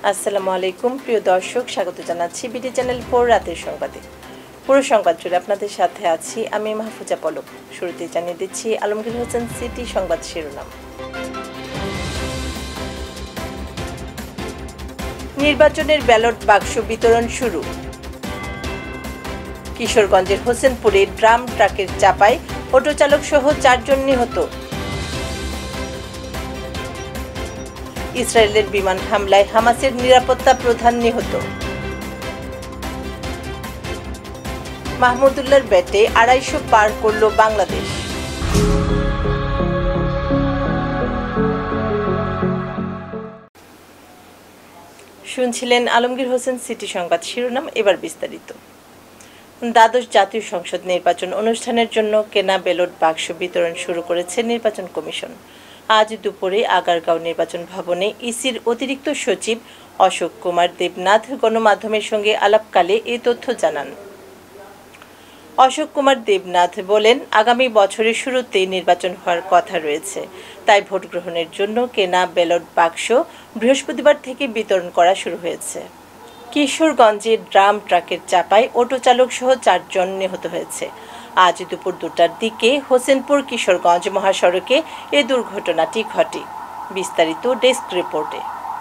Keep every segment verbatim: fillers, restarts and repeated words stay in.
আসসালামু আলাইকুম প্রিয় দর্শক, স্বাগত জানাচ্ছি বিডি চ্যানেল ফোর রাতের সংবাদে। পুরো সংবাদ জুড়ে আপনাদের সাথে আছি আমি মাহফুজা পলক। শুরুতেই জানিয়ে দিচ্ছি আলমগীর হোসেন সিটি সংবাদ শিরোনাম। নির্বাচনের ব্যালট বাক্স বিতরণ শুরু। কিশোরগঞ্জের হোসেনপুরে ড্রাম ট্রাকের চাপায় অটো চালক সহ চারজন নিহত। ইসরায়েলের বিমান হামলায় হামাসের নিরাপত্তা প্রধান নিহত। মাহমুদুল্লাহর ব্যাটে আড়াইশো পার করল বাংলাদেশ। শুনছিলেন আলমগীর হোসেন সিটি সংবাদ শিরোনাম, এবার বিস্তারিত। দ্বাদশ জাতীয় সংসদ নির্বাচন অনুষ্ঠানের জন্য কেনা ব্যালট বাক্স বিতরণ শুরু করেছে নির্বাচন কমিশন। আজ দুপুরে আগারগাঁও নির্বাচন ভবনে ইসির অতিরিক্ত সচিব অশোক কুমার দেবনাথ গণমাধ্যমের সঙ্গে আলাপকালে এই তথ্য জানান। অশোক কুমার দেবনাথ বলেন, আগামী বছরের শুরুতেই নির্বাচন হওয়ার কথা রয়েছে, তাই ভোট গ্রহণের জন্য কেনা ব্যালট বাক্স বৃহস্পতিবার থেকে বিতরণ করা শুরু হয়েছে। কিশোরগঞ্জে ড্রাম ট্রাকের চাপায় অটো চালক সহ চারজন নিহত হয়েছে। আজ দুপুর দুটার দিকে হোসেনপুর কিশোরগঞ্জ মহাসড়কে এ দুর্ঘটনাটি ঘটে। বিস্তারিত ডেস্ক রিপোর্টে।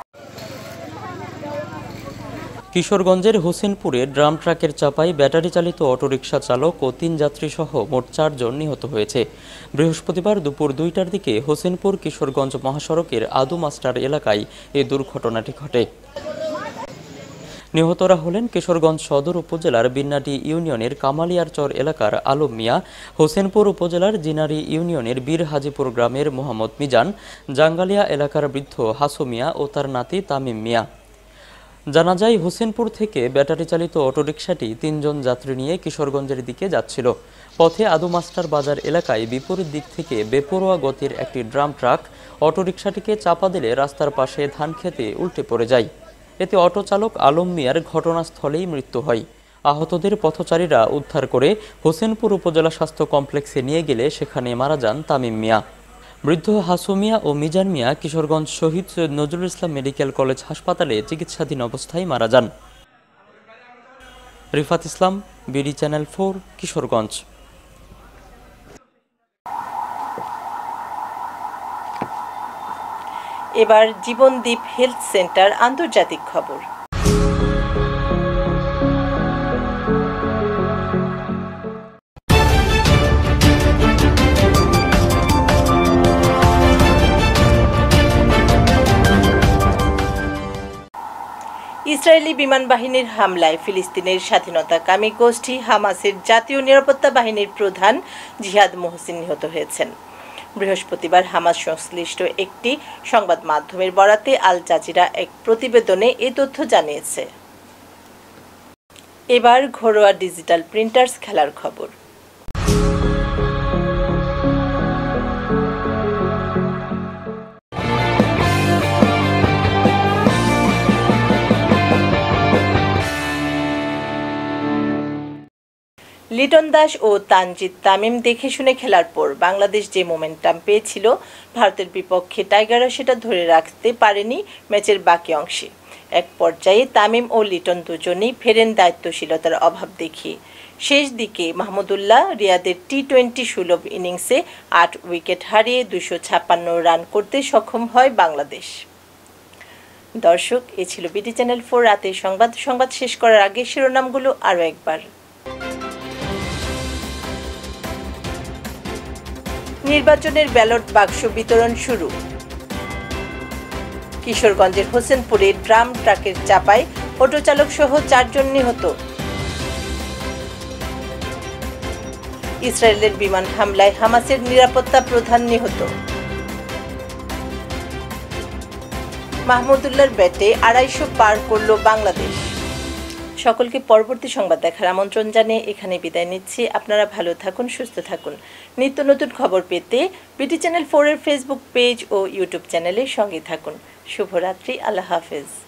কিশোরগঞ্জের হোসেনপুরে ড্রাম ট্রাকের চাপায় ব্যাটারি চালিত অটোরিকশা চালক ও তিন যাত্রী সহ মোট চারজন নিহত হয়েছে। বৃহস্পতিবার দুপুর দুইটার দিকে হোসেনপুর কিশোরগঞ্জ মহাসড়কের আদু মাস্টার এলাকায় এই দুর্ঘটনাটি ঘটে। নিহতরা হলেন কিশোরগঞ্জ সদর উপজেলার বিন্নাটি ইউনিয়নের কামালিয়ারচর এলাকার আলম মিয়া, হোসেনপুর উপজেলার জিনারি ইউনিয়নের বীর হাজিপুর গ্রামের মোহাম্মদ মিজান, জাঙ্গালিয়া এলাকার বৃদ্ধ হাসু মিয়া ও তার নাতি তামিম মিয়া। জানা যায়, হোসেনপুর থেকে ব্যাটারি চালিত অটোরিকশাটি তিনজন যাত্রী নিয়ে কিশোরগঞ্জের দিকে যাচ্ছিল। পথে আদু মাস্টার বাজার এলাকায় বিপরীত দিক থেকে বেপরোয়া গতির একটি ড্রাম ট্রাক অটোরিকশাটিকে চাপা দিলে রাস্তার পাশে ধান খেতে উল্টে পড়ে যায়। এতে অটো চালক আলম মিয়ার ঘটনাস্থলেই মৃত্যু হয়। আহতদের পথচারীরা উদ্ধার করে হোসেনপুর উপজেলা স্বাস্থ্য কমপ্লেক্সে নিয়ে গেলে সেখানে মারা যান তামিম মিয়া। বৃদ্ধ হাসু মিয়া ও মিজান মিয়া কিশোরগঞ্জ শহীদ সৈয়দ নজরুল ইসলাম মেডিকেল কলেজ হাসপাতালে চিকিৎসাধীন অবস্থায় মারা যান। Rifat Islam, BD channel four, Kishoreganj. এবার জীবনদীপ হেলথ সেন্টার আন্তর্জাতিক খবর। ইসরায়েলি বিমান বাহিনীর হামলায় ফিলিস্তিনের স্বাধীনতাকামী গোষ্ঠী হামাসের জাতীয় নিরাপত্তা বাহিনীর প্রধান জিহাদ মোহসিন নিহত হয়েছেন। বৃহস্পতিবার হামাস সংশ্লিষ্ট একটি সংবাদ মাধ্যমের বরাতে আল জাজিরা এক প্রতিবেদনে এই তথ্য জানিয়েছে। এবার ঘরোয়া ডিজিটাল প্রিন্টার্স খেলার খবর। লিটন দাস ও তানজিদ তামিম দেখে শুনে খেলার পর বাংলাদেশ যে মোমেন্টাম পেয়েছিল, ভারতের বিপক্ষে টাইগাররা সেটা ধরে রাখতে পারেনি ম্যাচের বাকি অংশে। এক পর্যায়ে তামিম ও লিটন দুজনেই ফেরেন দায়িত্বশীলতার অভাব দেখিয়ে। শেষ দিকে মাহমুদুল্লাহ রিয়াদের টি টোয়েন্টি সুলভ ইনিংসে আট উইকেট হারিয়ে দুশো ছাপ্পান্ন রান করতে সক্ষম হয় বাংলাদেশ। দর্শক, এ ছিল বিডি চ্যানেল ফোর রাতের সংবাদ। সংবাদ শেষ করার আগে শিরোনামগুলো আরও একবার। নির্বাচনের ব্যালট বাক্স বিতরণ শুরু। কিশোরগঞ্জের হোসেনপুরে ড্রাম ট্রাকের চাপায় অটো চালক সহ চারজন নিহত। ইসরায়েলের বিমান হামলায় হামাসের নিরাপত্তা প্রধান নিহত। মাহমুদুল্লাহর ব্যাটে আড়াইশো পার করল বাংলাদেশ। সকলকে পরবর্তী সংবাদ দেখার আমন্ত্রণ জানিয়ে এখানে বিদায় নিচ্ছি। আপনারা ভালো থাকুন, সুস্থ থাকুন। নিত্য নতুন খবর পেতে বিডি চ্যানেল ফোর এর ফেসবুক পেজ ও ইউটিউব চ্যানেলের সঙ্গে থাকুন। শুভরাত্রি, আল্লাহ হাফেজ।